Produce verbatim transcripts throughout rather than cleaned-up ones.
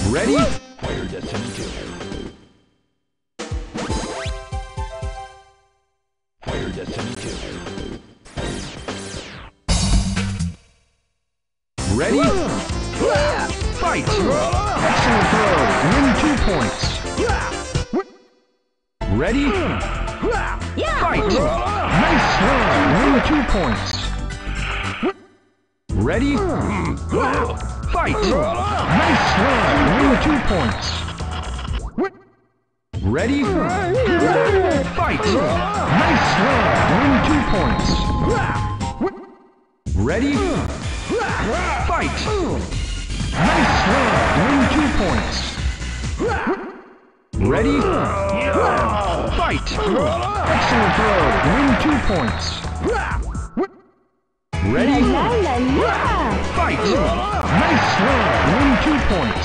Ready? Fire Destiny two. Fire Destiny two. Ready? Fight! Excellent throw! Win two points! Ready? Fight! Nice throw! Win two points! Ready? Fight! Nice throw! Win two points! Ready? Fight! Nice throw! Win two points! Ready? Fight! Nice throw! Win two points! Ready? Fight! Excellent throw! Win two points! Ready? Fight! Nice throw! Win two points!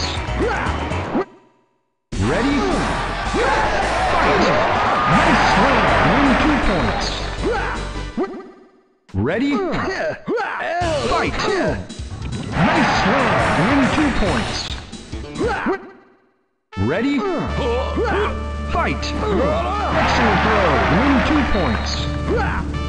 Ready? Fight! Nice throw! Win two points! Ready? Fight! Nice throw! Win two points! Ready? Fight! Excellent throw! Win two points!